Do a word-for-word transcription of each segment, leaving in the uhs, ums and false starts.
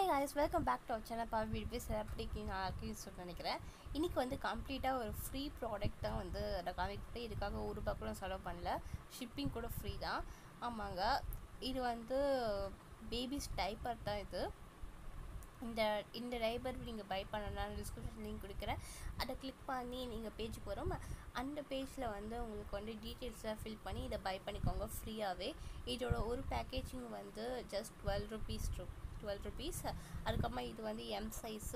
Hi guys, welcome back to our channel. பா வீடு எப்படி நான் ஆக்கின்னு சொல்லி நினைக்கிறேன். இன்றைக்கி வந்து கம்ப்ளீட்டாக ஒரு ஃப்ரீ ப்ராடக்ட் தான் வந்து அதை காமிக்கிட்டு, இதுக்காக ஒரு ரூபா கூட செலவு பண்ணல. ஷிப்பிங் கூட ஃப்ரீ தான். ஆமாங்க, இது வந்து பேபிஸ் டைப்பர் தான். இது இந்த இந்த டைப்பர் நீங்கள் பை பண்ணணும்னா டிஸ்கிரிப்ஷன் லிங்க் கொடுக்குறேன். அதை கிளிக் பண்ணி நீங்கள் பேஜுக்கு வரும். அந்த பேஜில் வந்து உங்களுக்கு வந்து டீட்டெயில்ஸ்லாம் ஃபில் பண்ணி இதை பை பண்ணிக்கோங்க ஃப்ரீயாகவே. இதோட ஒரு பேக்கேஜிங் வந்து just twelve rupees twelve rupees. அதுக்கப்புறமா இது வந்து எம் சைஸு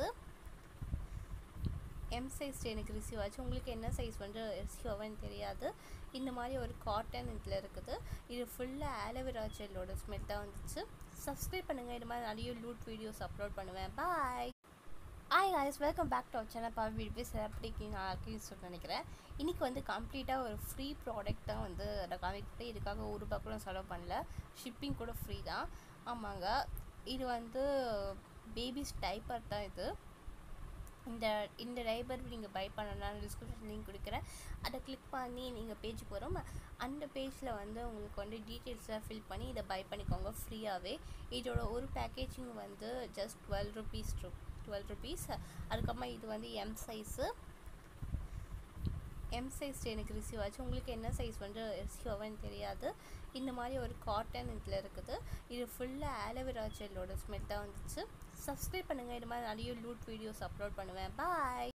எம் சைஸ் எனக்கு ரிசீவ் ஆச்சு. உங்களுக்கு என்ன சைஸ் வந்து ரிசீவ் ஆகுன்னு தெரியாது. இந்த மாதிரி ஒரு காட்டன் இதில் இருக்குது. இது ஃபுல்லாக ஆலோவேரா ஜெல்லோட ஸ்மெல் தான் வந்துச்சு. சப்ஸ்கிரைப் பண்ணுங்கள், இது மாதிரி நிறைய லூட் வீடியோஸ் அப்லோட் பண்ணுவேன். Bye. Hi guys, welcome back to our channel. பா வீடு எப்படி நான் ஆக்கின்னு சொல்லி நினைக்கிறேன். இன்றைக்கி வந்து கம்ப்ளீட்டாக ஒரு ஃப்ரீ ப்ராடக்ட் தான் வந்து அதை காமிக்கிட்டு, இதுக்காக ஒரு ரூபா கூட செலவு பண்ணல. ஷிப்பிங் கூட ஃப்ரீ தான். ஆமாங்க, இது வந்து பேபிஸ் டைப்பர் தான். இது இந்த இந்த டைப்பர் நீங்கள் பை பண்ணணும்னா டிஸ்கிரிப்ஷன் லிங்க் கொடுக்குறேன். அதை கிளிக் பண்ணி நீங்கள் பேஜுக்கு வரும். அந்த பேஜில் வந்து உங்களுக்கு வந்து டீட்டெயில்ஸ்லாம் ஃபில் பண்ணி இதை பை பண்ணிக்கோங்க ஃப்ரீயாகவே. இதோட ஒரு பேக்கேஜிங் வந்து just twelve rupees twelve rupees. அதுக்கப்புறமா இது வந்து எம் சைஸு எம் சைஸ் எனக்கு ரிசீவ் ஆச்சு. உங்களுக்கு என்ன சைஸ் வந்து ரிசீவ் ஆகுன்னு தெரியாது. இந்த மாதிரி ஒரு காட்டன் இதில் இருக்குது. இது ஃபுல்லாக ஆலோவேரா ஜெல்லோட ஸ்மெல் தான் வந்துச்சு. சப்ஸ்கிரைப் பண்ணுங்கள், இது மாதிரி நிறைய லூட் வீடியோஸ் அப்லோட் பண்ணுவேன். பாய்.